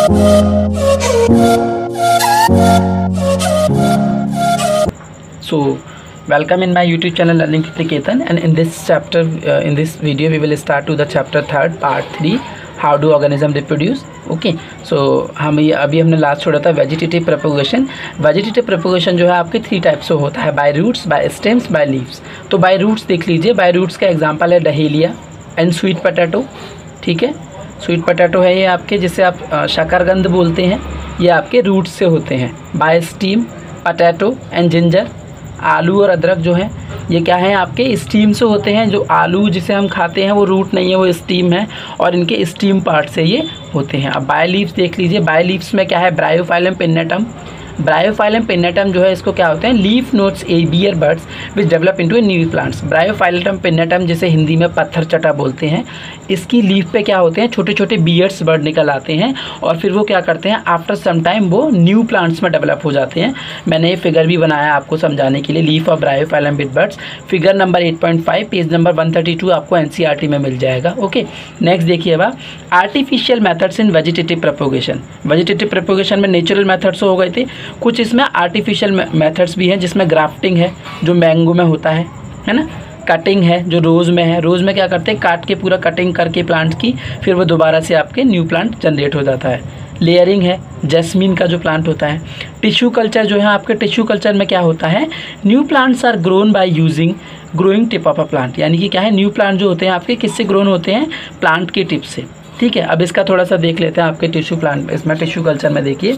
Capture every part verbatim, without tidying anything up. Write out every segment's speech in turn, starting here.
So welcome in my YouTube channel Learning with Niketan, and in this chapter uh, in this video we will start to the chapter third part three, how do organism reproduce. Okay so हम ये अभी हमने last छोड़ा था vegetative propagation. Vegetative propagation जो है आपके three type से होता है, by roots, by stems, by leaves. तो बाय रूट्स देख लीजिए, बाय रूट्स का एग्जांपल है डहेलिया एंड स्वीट पोटैटो। ठीक है, स्वीट पोटैटो है ये आपके, जिसे आप शकरकंद बोलते हैं, ये आपके रूट्स से होते हैं। By stem potato and ginger, आलू और अदरक जो है ये क्या है आपके स्टीम से होते हैं। जो आलू जिसे हम खाते हैं वो रूट नहीं है, वो स्टीम है, और इनके स्टीम पार्ट से ये होते हैं। अब बाय लीव्स देख लीजिए, बाय लीव्स में क्या है, ब्रायोफाइलम पिन्नेटम। ब्रायोफाइलम पिन्नेटम जो है इसको क्या होते हैं, leaf notches a bear buds which develop into a new plants. Bryophyllum pinnatum जिसे हिंदी में पत्थर चटा बोलते हैं, इसकी लीफ पे क्या होते हैं, छोटे छोटे बियर्स बर्ड निकल आते हैं, और फिर वो क्या करते हैं, आफ्टर सम टाइम वो न्यू प्लांट्स में डेवलप हो जाते हैं। मैंने ये फिगर भी बनाया आपको समझाने के लिए, leaf of Bryophyllum with buds, figure number eight point five, page number one thirty two आपको एनसीईआरटी में मिल जाएगा। ओके, नेक्स्ट देखिए अब artificial methods in vegetative propagation. Vegetative propagation में नेचुरल मेथड्स हो गए थे, कुछ इसमें आर्टिफिशियल मेथड्स भी हैं, जिसमें ग्राफ्टिंग है जो मैंगो में होता है है ना, कटिंग है जो रोज़ में है। रोज़ में क्या करते हैं, काट के पूरा कटिंग करके प्लांट की, फिर वो दोबारा से आपके न्यू प्लांट जनरेट हो जाता है। लेयरिंग है जैस्मीन का जो प्लांट होता है। टिश्यू कल्चर जो है आपके, टिश्यू कल्चर में क्या होता है, new plants are grown by using growing tip of a plant, यानी कि क्या है, न्यू प्लांट जो होते हैं आपके किससे ग्रोन होते हैं, प्लांट के टिप से। ठीक है, अब इसका थोड़ा सा देख लेते हैं आपके टिश्यू प्लांट, इसमें टिश्यू कल्चर में देखिए,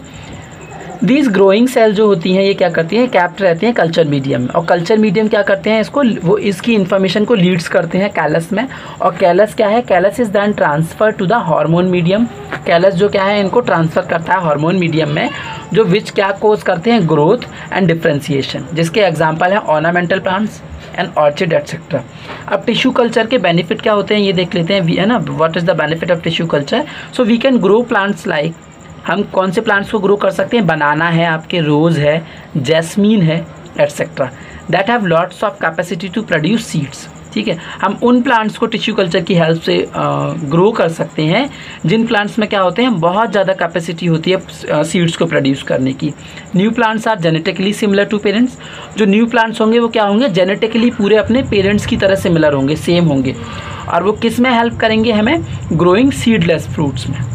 दीज ग्रोइंग सेल जो होती हैं ये क्या करती हैं, कैप्ट रहती हैं कल्चर मीडियम में, और कल्चर मीडियम क्या करते हैं, इसको वो इसकी इन्फॉर्मेशन को लीड्स करते हैं कैलस में, और कैलस क्या है, callus is then transfer to the hormone medium. Callus जो क्या है, इनको ट्रांसफ़र करता है हार्मोन मीडियम में, जो विच क्या कोज करते हैं, ग्रोथ एंड डिफ्रेंसिएशन, जिसके एग्जाम्पल है ornamental plants and orchid etcetera. अब टिश्यू कल्चर के बेनिफिट क्या होते हैं ये देख लेते हैं, है ना, what is the benefit of tissue culture. So we can grow plants like, हम कौन से प्लांट्स को ग्रो कर सकते हैं, बनाना है आपके, रोज़ है, जैस्मीन है, etcetera, that have lots of capacity to produce seeds. ठीक है, हम उन प्लांट्स को टिश्यू कल्चर की हेल्प से ग्रो कर सकते हैं जिन प्लांट्स में क्या होते हैं, बहुत ज़्यादा कैपेसिटी होती है सीड्स को प्रोड्यूस करने की। New plants are genetically similar to parents. जो न्यू प्लांट्स होंगे वो क्या होंगे, जेनेटिकली पूरे अपने पेरेंट्स की तरह सिमिलर होंगे, सेम होंगे, और वो किस में हेल्प करेंगे हमें, ग्रोइंग सीडलेस फ्रूट्स में।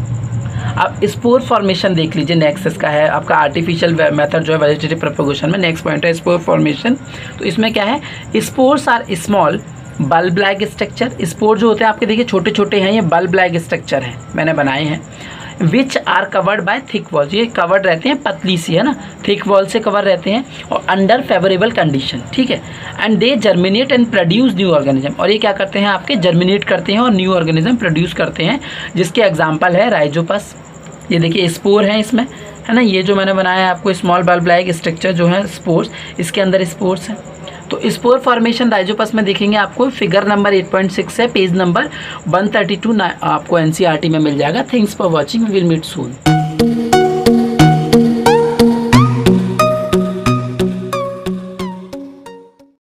अब स्पोर फॉर्मेशन देख लीजिए, नेक्स्ट इसका है आपका आर्टिफिशियल मेथड जो है वेजिटेटिव प्रोपगेशन में। नेक्स्ट पॉइंट है स्पोर फॉर्मेशन। तो इसमें क्या है, spores are small bulb like structure. Spore जो होते हैं आपके देखिए छोटे छोटे हैं, ये बल्ब लाइक स्ट्रक्चर है, मैंने बनाए हैं, which are covered by thick walls, ये कवर्ड रहते हैं पतली सी, है ना, थिक वॉल से कवर रहते हैं, और अंडर फेवरेबल कंडीशन। ठीक है, and they germinate and produce new organism, और ये क्या करते हैं आपके, जर्मिनेट करते हैं और न्यू ऑर्गेनिज्म प्रोड्यूस करते हैं, जिसके एग्जाम्पल है राइजोपस। ये देखिए स्पोर है इसमें, है ना, ये जो मैंने बनाया है आपको स्मॉल बल्ब लाइक स्ट्रक्चर जो है स्पोर्स, इसके अंदर स्पोर्स है। तो स्पोर फॉर्मेशन राइजोपस में देखेंगे आपको, figure number eight point six है, page number one thirty two आपको एनसीईआरटी में मिल जाएगा। Thanks for watching, we will meet soon.